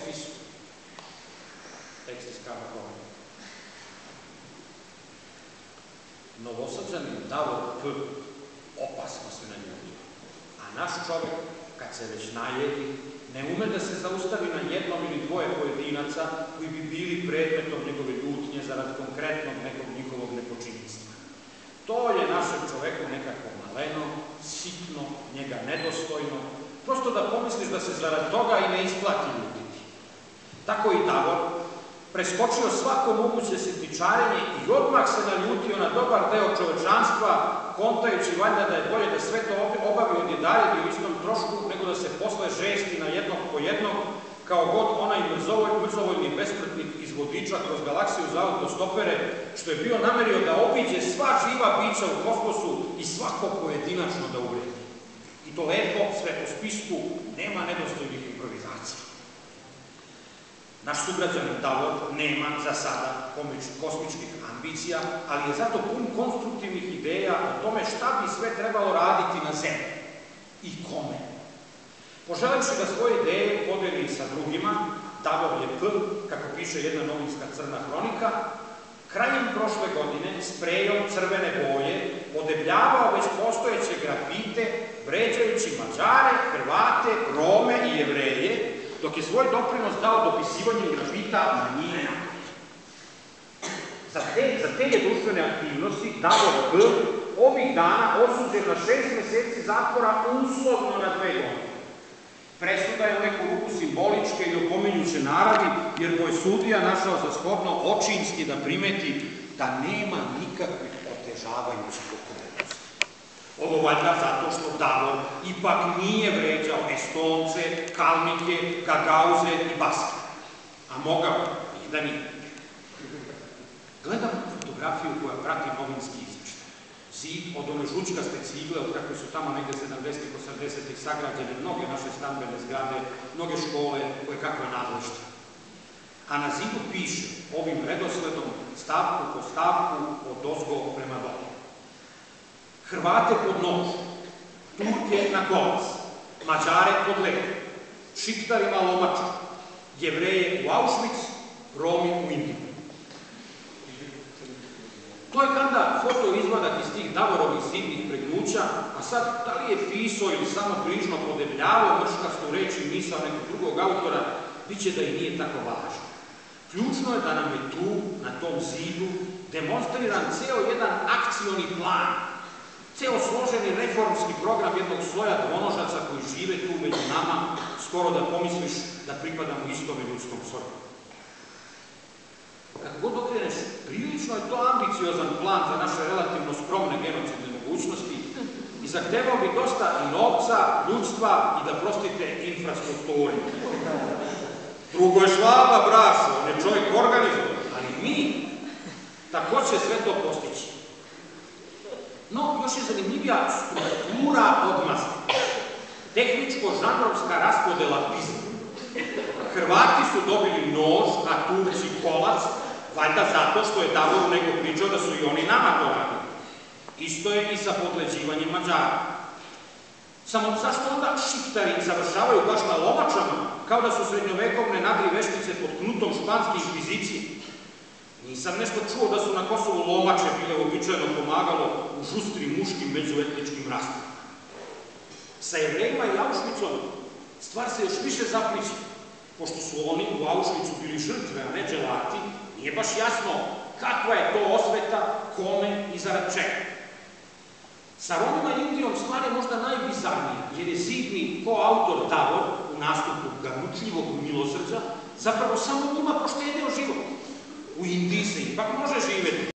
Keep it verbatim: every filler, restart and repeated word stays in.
spisku. Tekst iz Karla Kovana. Novosađanin Davor P. opasno se naljutio, a naš čovek, kad se već najedi, ne ume da se zaustavi na jednom ili dvoje pojedinaca koji bi bili predmetom njegove ljutnje zarad konkretnog nekog njihovog nepočinjstva. To je našem čoveku nekako maleno, sitno, njega nedostojno, prosto da pomisliš da se zarad toga i ne isplati ljutiti. Tako i Davor preskočio svako moguće sitničarenje i odmah se naljutio na dobar deo čovečanstva, kontajući valjda da je bolje da sve to obavi odjedaljedi u istom trošku, nego da se posle žesti na jednog po jednog, kao god onaj mrzovoljni besprtnik iz vodiča kroz galaksiju za autostopere, što je bio namerio da obiđe sva živa bića u kosmosu i svako pojedinačno da uvredi. I to lepo, sve po spisku, nema nedostojnih improvizacija. Naš sugrađanin Davor nema za sada kosmičkih ambicija, ali je zato pun konstruktivnih ideja o tome šta bi sve trebalo raditi na zemlji i kome. Poželevši da svoje ideje podeli sa drugima, Davor je P, kako piše jedna novinska crna hronika, krajem prošle godine sprejom crvene boje podebljavao već postojeće grafite, vređajući Mađare, Hrvate, Rome i Jevreje, dok je svoj doprinos dao dopisivanju grafita manjina. Za te, za te je društvene aktivnosti Davor P. ovih dana osuđen na šest meseci zatvora uslovno na dve godine. Presuda je u neku ruku simboličke i opominjuće naravi, jer mu je sudija našao za shodno očinski da primeti da nema nikakvih otežavajućih okolnosti. Ovo valjda zato što Davor ipak nije vređao Estonce, Kalmike, Gagauze i Baske. A mogao i da nije. Gledam fotografiju koja prati novinski izveštaj. Zid od one žučkaste cigle, od kakve su tamo negde sedamdesetih, osamdesetih sagrađene mnoge naše stambene zgrade, mnoge škole, koje kakve nadlešte. A na zidu piše ovim redosledom, stavku po stavku, od ozgo prema dole. Hrvate pod nož, Turke na kolac, Mađare pod led, Šiptarima lomača, Jevreje u Auschwitz, Romi u Indiju. To je kada foto izvadak iz tih Davorovih zidnih pregnuća, a sad, da li je pisao ili samo brižno podebljavao mrškastu reč i misao nekog drugog autora, bit će da i nije tako važno. Ključno je da nam je tu, na tom zidu, demonstriran ceo jedan akcioni plan, ceo složeni reformski program jednog sloja dvonožaca koji žive tu među nama, skoro da pomisliš da pripadamo istom ljudskom sloju. Kako god okreneš, prilično je to ambiciozan plan za naše relativno skromne genocidne mogućnosti i zahtevao bi dosta i novca, ljudstva i, da prostite, infrastrukturi. Drugo je Švaba, brašo, on je čovjek organizovan, ali mi tako će sve to postići. No, još je zanimljivija struktura odmazde. Tehničko-žanrovska raspodela pizma. Hrvati su dobili nož, a Turci kolac, valjda zato što je Davoru nego pričao da su i oni nama to radili. Isto je i sa podleđivanjem Mađara. Samo zašto onda Šiptari završavaju baš na lomačama, kao da su srednjovekovne nadri veštice pod knutom španske inkvizicije? Nisam nešto čuo da su na Kosovu lomače bile uobičajeno pomagalo u žustrim muškim međuetničkim raspravama. Sa Jevrejima i Auschwitzom stvar se još više zapliće. Pošto su oni u Auschwitzu bili žrtve, a ne dželati, nije baš jasno kakva je to osveta, kome i zarad čega. Sa Romima i Indijom stvar je možda najbizarnija, jer je zidni koautor Davor u nastupu ganučljivog milosrđa zapravo samo njima poštedio život. U Indiji se ipak može živeti.